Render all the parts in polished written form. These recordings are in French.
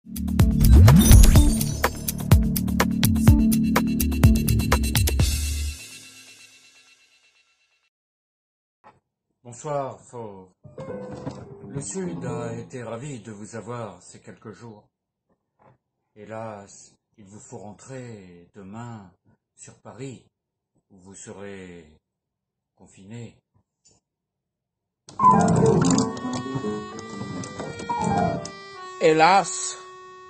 Bonsoir, Fauve. Le Sud a été ravi de vous avoir ces quelques jours. Hélas, il vous faut rentrer demain sur Paris, où vous serez confiné. Hélas.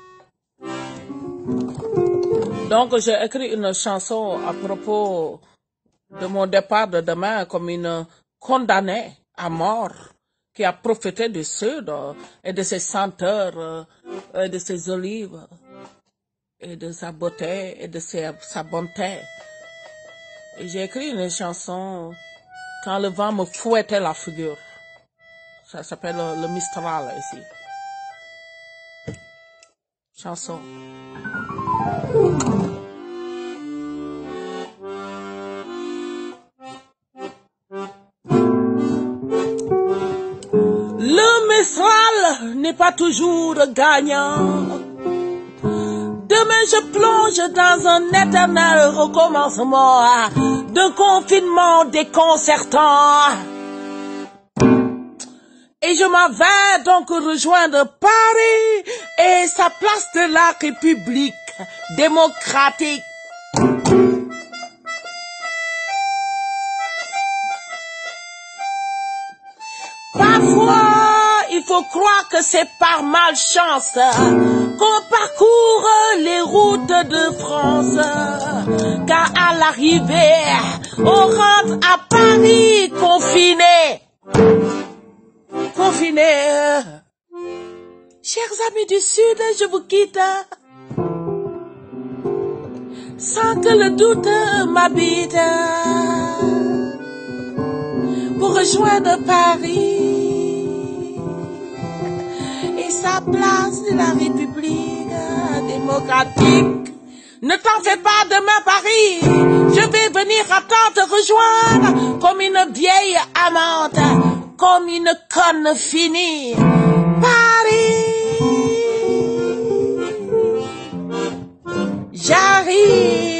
Donc j'ai écrit une chanson à propos de mon départ de demain comme une condamnée à mort qui a profité du Sud et de ses senteurs et de ses olives et de sa beauté et de sa bonté. Et j'ai écrit une chanson quand le vent me fouettait la figure. Ça s'appelle le Mistral ici. Chanson. Le Mistral n'est pas toujours gagnant. Demain je plonge dans un éternel recommencement d'un confinement déconcertant. Et je m'en vais donc rejoindre Paris et sa place de la République démocratique. Parfois, il faut croire que c'est par malchance qu'on parcourt les routes de France. Car à l'arrivée, on rentre à Paris confiné. Confiné. Chers amis du Sud, je vous quitte sans que le doute m'habite pour rejoindre Paris et sa place de la République démocratique. Ne t'en fais pas demain Paris, je vais venir à temps te rejoindre comme une vieille amante, comme une conne finie. Paris, j'arrive.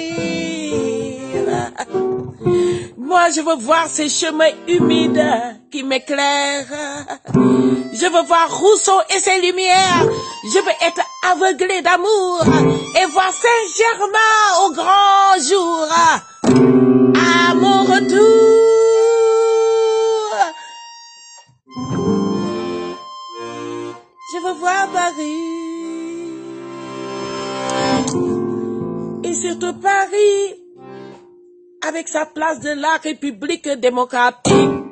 Moi, je veux voir ces chemins humides qui m'éclairent. Je veux voir Rousseau et ses lumières. Je veux être aveuglé d'amour et voir Saint-Germain au grand jour. À mon retour, je veux voir Paris. Et surtout Paris, avec sa place de la République démocratique.